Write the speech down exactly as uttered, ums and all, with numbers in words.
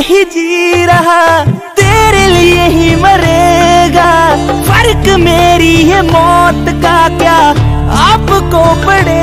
ही जी रहा, तेरे लिए ही मरेगा। फर्क मेरी है मौत का क्या आपको पड़ेगा।